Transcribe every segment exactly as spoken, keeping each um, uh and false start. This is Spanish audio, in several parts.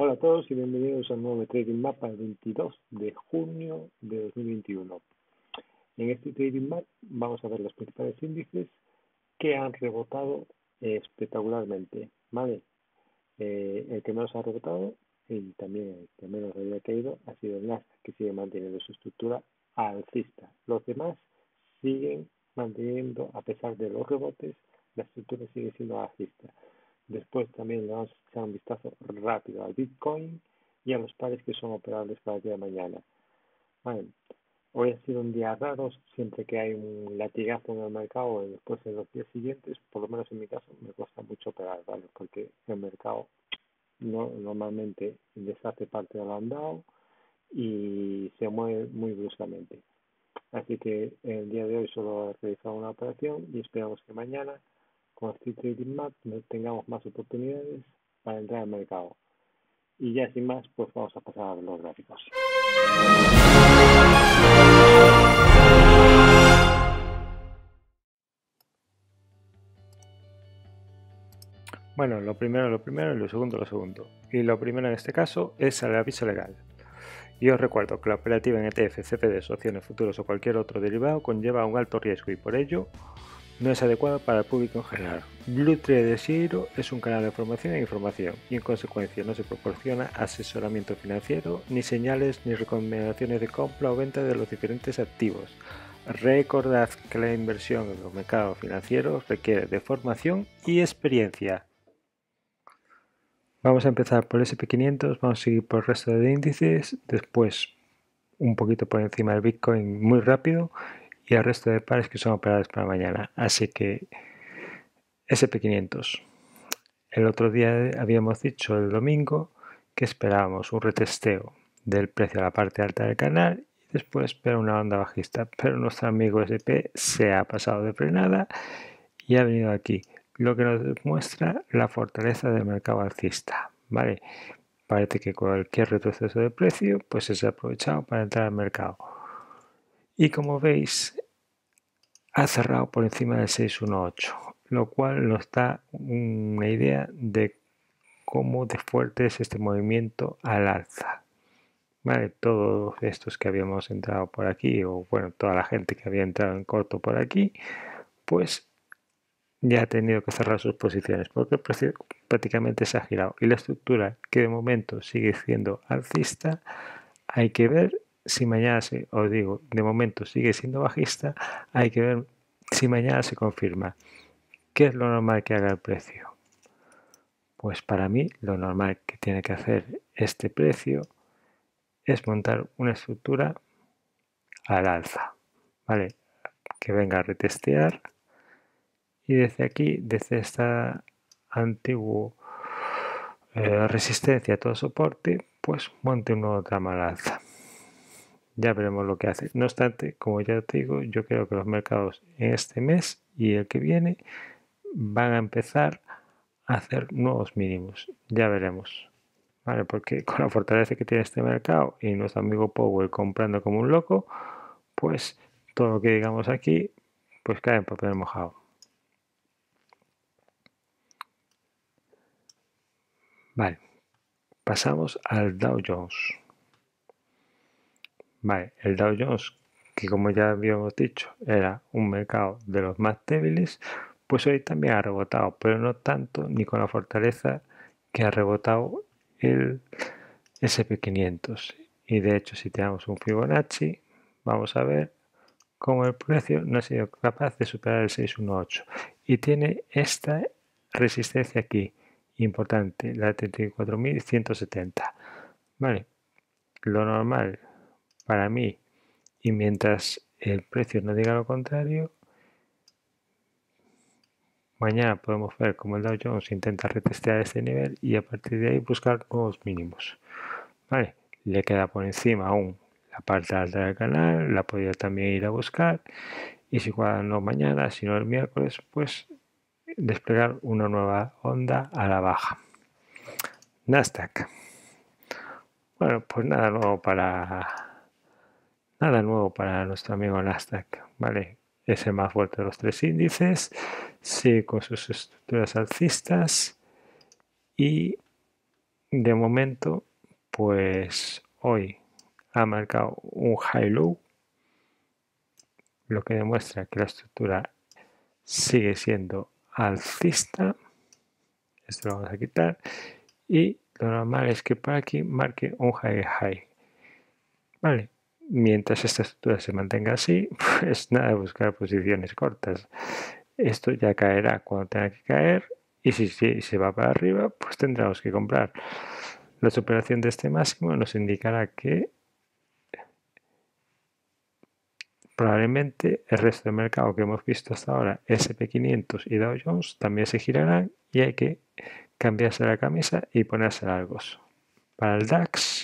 Hola a todos y bienvenidos al nuevo Trading Map el veintidós de junio de dos mil veintiuno. En este Trading Map vamos a ver los principales índices que han rebotado eh, espectacularmente, ¿vale? Eh, el que menos ha rebotado y también el que menos había caído ha sido el Nasdaq, que sigue manteniendo su estructura alcista. Los demás siguen manteniendo, a pesar de los rebotes, la estructura sigue siendo alcista. Después también le vamos a echar un vistazo rápido al Bitcoin y a los pares que son operables para el día de mañana. Vale. Hoy ha sido un día raro, siempre que hay un latigazo en el mercado, después en los días siguientes, por lo menos en mi caso, me cuesta mucho operar, ¿vale? Porque el mercado no, normalmente deshace parte del andado y se mueve muy bruscamente. Así que el día de hoy solo he realizado una operación y esperamos que mañana con este Trading Map tengamos más oportunidades para entrar al mercado. Y ya sin más, pues vamos a pasar a los gráficos. Bueno, lo primero lo primero y lo segundo lo segundo. Y lo primero en este caso es el aviso legal. Y os recuerdo que la operativa en E T F, C F Ds, opciones futuros o cualquier otro derivado conlleva un alto riesgo y por ello no es adecuado para el público en general. Blue Trader Zero es un canal de formación e información y en consecuencia no se proporciona asesoramiento financiero, ni señales ni recomendaciones de compra o venta de los diferentes activos. Recordad que la inversión en los mercados financieros requiere de formación y experiencia. Vamos a empezar por ese and P quinientos, vamos a seguir por el resto de índices, después un poquito por encima del Bitcoin muy rápido y el resto de pares que son operables para mañana. Así que ese and P quinientos. El otro día habíamos dicho el domingo que esperábamos un retesteo del precio a la parte alta del canal y después ver una onda bajista, pero nuestro amigo S and P se ha pasado de frenada y ha venido aquí, lo que nos muestra la fortaleza del mercado alcista, ¿vale? Parece que cualquier retroceso de precio pues se ha aprovechado para entrar al mercado. Y como veis, ha cerrado por encima del seis uno ocho, lo cual nos da una idea de cómo de fuerte es este movimiento al alza. Vale, todos estos que habíamos entrado por aquí, o bueno, toda la gente que había entrado en corto por aquí, pues ya ha tenido que cerrar sus posiciones porque el precio prácticamente se ha girado y la estructura que de momento sigue siendo alcista, hay que ver si mañana se, os digo, de momento sigue siendo bajista, hay que ver si mañana se confirma. ¿Qué es lo normal que haga el precio? Pues para mí lo normal que tiene que hacer este precio es montar una estructura al alza, ¿vale? Que venga a retestear y desde aquí, desde esta antigua eh, resistencia a todo soporte, pues monte un nuevo tramo al alza. Ya veremos lo que hace. No obstante, como ya te digo, yo creo que los mercados en este mes y el que viene van a empezar a hacer nuevos mínimos. Ya veremos. ¿Vale? Porque con la fortaleza que tiene este mercado y nuestro amigo Powell comprando como un loco, pues todo lo que digamos aquí, pues cae en papel mojado. Vale, pasamos al Dow Jones. Vale, el Dow Jones, que como ya habíamos dicho, era un mercado de los más débiles, pues hoy también ha rebotado, pero no tanto ni con la fortaleza que ha rebotado el S and P quinientos. Y de hecho, si tenemos un Fibonacci, vamos a ver cómo el precio no ha sido capaz de superar el seis uno ocho. Y tiene esta resistencia aquí, importante, la treinta y cuatro mil ciento setenta. Vale, lo normal para mí, y mientras el precio no diga lo contrario, mañana podemos ver cómo el Dow Jones intenta retestear este nivel y a partir de ahí buscar nuevos mínimos. Vale, le queda por encima aún la parte alta del canal, la podría también ir a buscar y si igual no mañana, sino el miércoles, pues desplegar una nueva onda a la baja. Nasdaq. Bueno, pues nada nuevo para nada nuevo para nuestro amigo Nasdaq, ¿vale? Es el más fuerte de los tres índices, sigue con sus estructuras alcistas y de momento, pues hoy ha marcado un high-low, lo que demuestra que la estructura sigue siendo alcista. Esto lo vamos a quitar. Y lo normal es que por aquí marque un high-high. Vale. Mientras esta estructura se mantenga así, pues nada de buscar posiciones cortas. Esto ya caerá cuando tenga que caer. Y si, si se va para arriba, pues tendremos que comprar. La superación de este máximo nos indicará que probablemente el resto del mercado que hemos visto hasta ahora, ese and pe quinientos y Dow Jones, también se girarán y hay que cambiarse la camisa y ponerse largos. Para el DAX,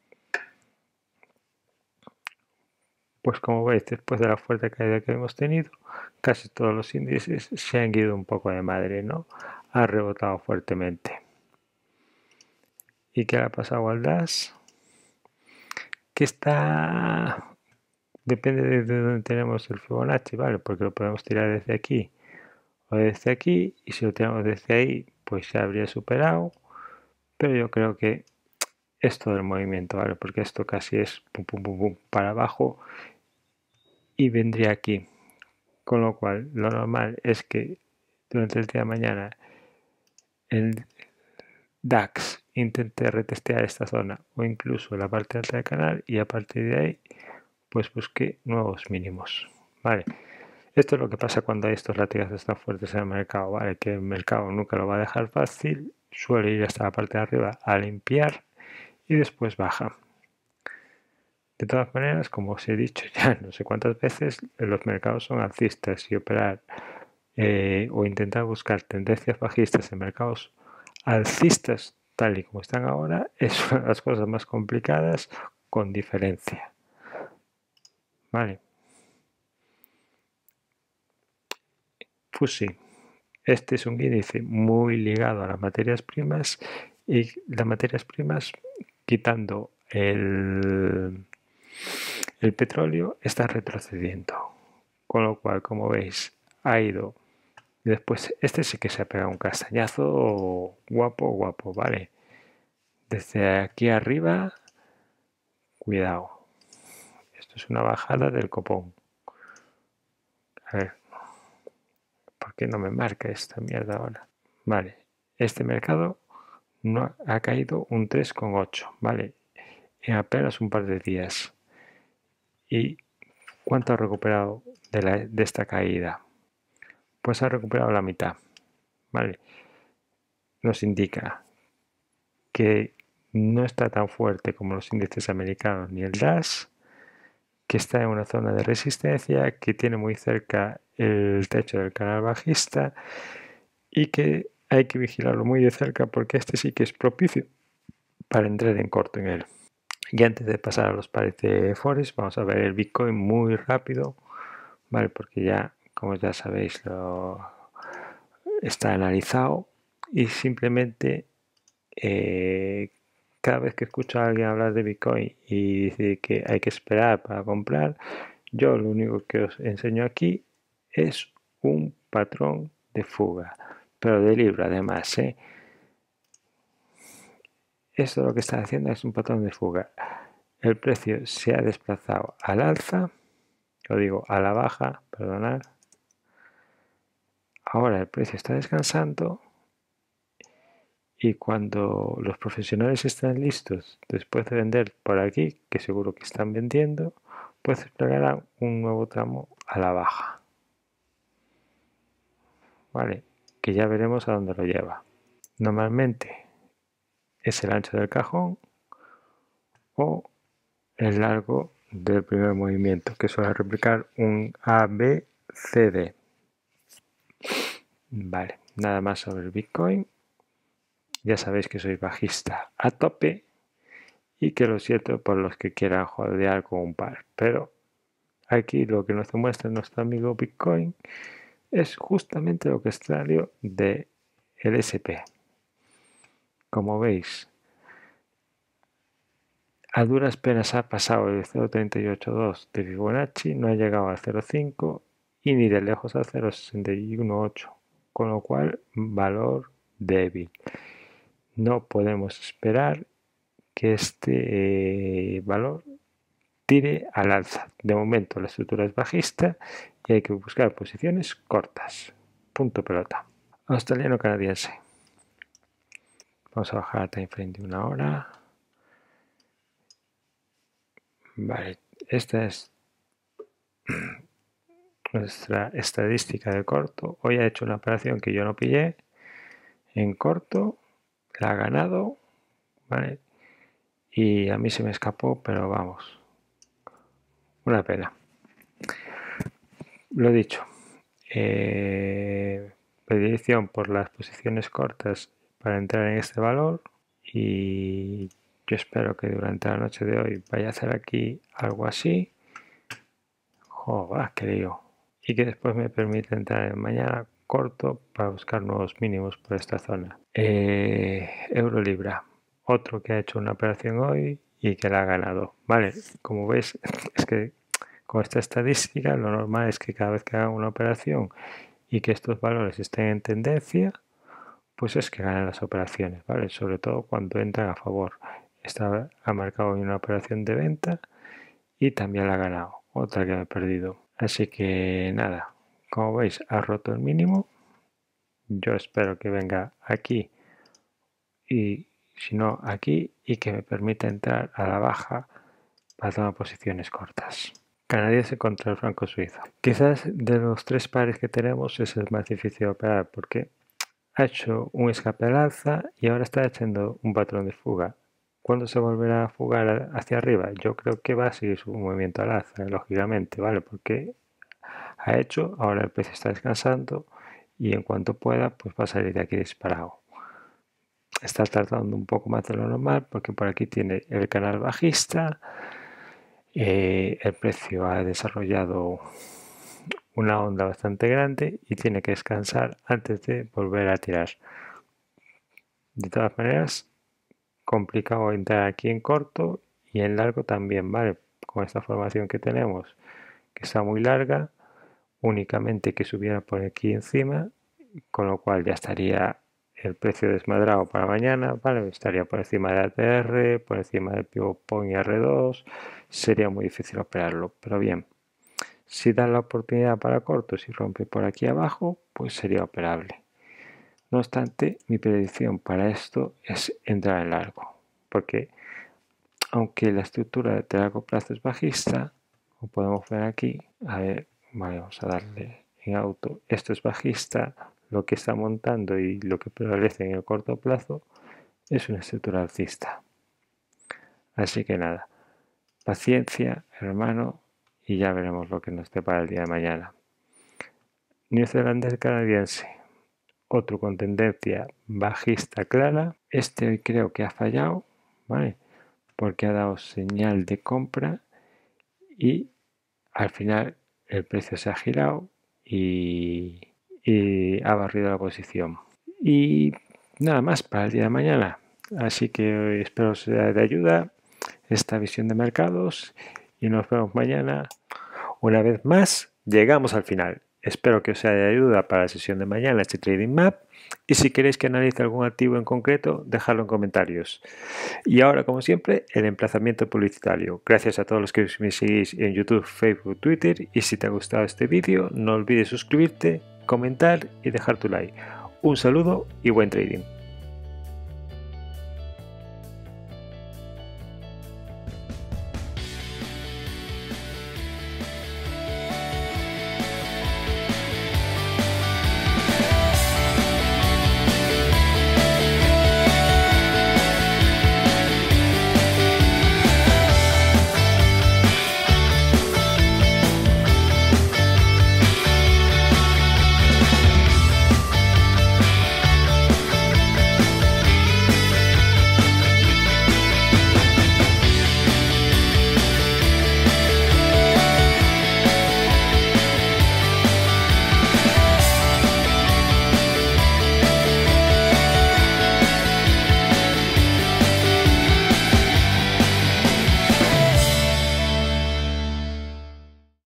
pues como veis, después de la fuerte caída que hemos tenido, casi todos los índices se han ido un poco de madre, ¿no? Ha rebotado fuertemente. ¿Y qué le ha pasado al DAX? Que está... Depende de dónde tenemos el Fibonacci, ¿vale? Porque lo podemos tirar desde aquí o desde aquí, y si lo tenemos desde ahí, pues se habría superado. Pero yo creo que es todo el movimiento, ¿vale? Porque esto casi es pum, pum, pum, pum, para abajo y vendría aquí. Con lo cual, lo normal es que durante el día de mañana el DAX intente retestear esta zona o incluso la parte alta del canal y a partir de ahí pues busque nuevos mínimos, ¿vale? Esto es lo que pasa cuando hay estos latigazos tan fuertes en el mercado, ¿vale? Que el mercado nunca lo va a dejar fácil, suele ir hasta la parte de arriba a limpiar y después baja. De todas maneras, como os he dicho ya no sé cuántas veces, los mercados son alcistas y operar eh, o intentar buscar tendencias bajistas en mercados alcistas tal y como están ahora es una de las cosas más complicadas con diferencia. Vale. Pues sí, este es un índice muy ligado a las materias primas y las materias primas, quitando el, el petróleo, está retrocediendo. Con lo cual, como veis, ha ido. Y después, este sí que se ha pegado un castañazo guapo, guapo, ¿vale? Desde aquí arriba, cuidado. Esto es una bajada del copón. A ver, ¿por qué no me marca esta mierda ahora? Vale, este mercado no ha caído un tres coma ocho, ¿vale? En apenas un par de días. ¿Y cuánto ha recuperado de, la, de esta caída? Pues ha recuperado la mitad, ¿vale? Nos indica que no está tan fuerte como los índices americanos ni el DAX, que está en una zona de resistencia, que tiene muy cerca el techo del canal bajista y que hay que vigilarlo muy de cerca porque este sí que es propicio para entrar en corto en él. Y antes de pasar a los pares de Forex, vamos a ver el Bitcoin muy rápido, ¿vale? Porque ya, como ya sabéis, lo está analizado y simplemente eh, cada vez que escucho a alguien hablar de Bitcoin y dice que hay que esperar para comprar, yo lo único que os enseño aquí es un patrón de fuga, pero de libro además, ¿eh? Esto lo que está haciendo es un patrón de fuga. El precio se ha desplazado al alza, lo digo a la baja, perdonad. Ahora el precio está descansando y cuando los profesionales están listos después de vender por aquí, que seguro que están vendiendo, pues desplegarán un nuevo tramo a la baja. Vale, que ya veremos a dónde lo lleva. Normalmente es el ancho del cajón o el largo del primer movimiento, que suele replicar un A B C D. Vale, nada más sobre el Bitcoin. Ya sabéis que soy bajista a tope y que lo siento por los que quieran jodear con un par. Pero aquí lo que nos demuestra nuestro amigo Bitcoin es justamente lo contrario del ese and pe. Como veis, a duras penas ha pasado el cero coma treinta y ocho dos de Fibonacci, no ha llegado al cero coma cinco y ni de lejos al cero coma sesenta y uno ocho, con lo cual valor débil. no podemos esperar que este eh, valor tire al alza. De momento la estructura es bajista y hay que buscar posiciones cortas. Punto pelota. Australiano canadiense. Vamos a bajar a time frame de una hora. Vale, esta es nuestra estadística de corto. Hoy ha hecho una operación que yo no pillé en corto, la ha ganado, ¿vale? Y a mí se me escapó, pero vamos, una pena. Lo dicho, eh, predilección por las posiciones cortas para entrar en este valor, y yo espero que durante la noche de hoy vaya a hacer aquí algo así. Joder, qué lío. Y que después me permite entrar en mañana corto para buscar nuevos mínimos por esta zona. Eh, euro libra, otro que ha hecho una operación hoy y que la ha ganado. Vale, como veis, es que con esta estadística lo normal es que cada vez que haga una operación y que estos valores estén en tendencia, pues es que ganan las operaciones, ¿vale? Sobre todo cuando entran a favor. Esta ha marcado una operación de venta y también la ha ganado, otra que me he perdido. Así que nada, como veis ha roto el mínimo. Yo espero que venga aquí y si no aquí, y que me permita entrar a la baja para tomar posiciones cortas. Canadiense contra el franco suizo. Quizás de los tres pares que tenemos es el más difícil de operar porque ha hecho un escape al alza y ahora está echando un patrón de fuga. ¿Cuándo se volverá a fugar hacia arriba? Yo creo que va a seguir su movimiento al alza, lógicamente, ¿vale? Porque ha hecho, ahora el precio está descansando y en cuanto pueda, pues va a salir de aquí disparado. Está tardando un poco más de lo normal porque por aquí tiene el canal bajista, eh, el precio ha desarrollado una onda bastante grande y tiene que descansar antes de volver a tirar. De todas maneras, complicado entrar aquí en corto y en largo también, ¿vale? Con esta formación que tenemos, que está muy larga, únicamente que subiera por aquí encima, con lo cual ya estaría el precio desmadrado para mañana, ¿vale? Estaría por encima de A T R, por encima del pivot point R dos, sería muy difícil operarlo, pero bien, si da la oportunidad para corto, si rompe por aquí abajo, pues sería operable. No obstante, mi predicción para esto es entrar en largo, porque aunque la estructura de largo plazo es bajista, como podemos ver aquí, a ver, vamos a darle en auto, esto es bajista, lo que está montando y lo que prevalece en el corto plazo es una estructura alcista. Así que nada, paciencia, hermano, y ya veremos lo que nos depara el día de mañana. Neozelandés canadiense, otro con tendencia bajista clara. Este hoy creo que ha fallado, ¿vale? Porque ha dado señal de compra y al final el precio se ha girado y, y ha barrido la posición. Y nada más para el día de mañana. Así que espero sea de ayuda esta visión de mercados y nos vemos mañana. Una vez más, llegamos al final. Espero que os sea de ayuda para la sesión de mañana este Trading Map, y si queréis que analice algún activo en concreto, dejadlo en comentarios. Y ahora, como siempre, el emplazamiento publicitario. Gracias a todos los que me seguís en YouTube, Facebook, Twitter, y si te ha gustado este vídeo, no olvides suscribirte, comentar y dejar tu like. Un saludo y buen trading.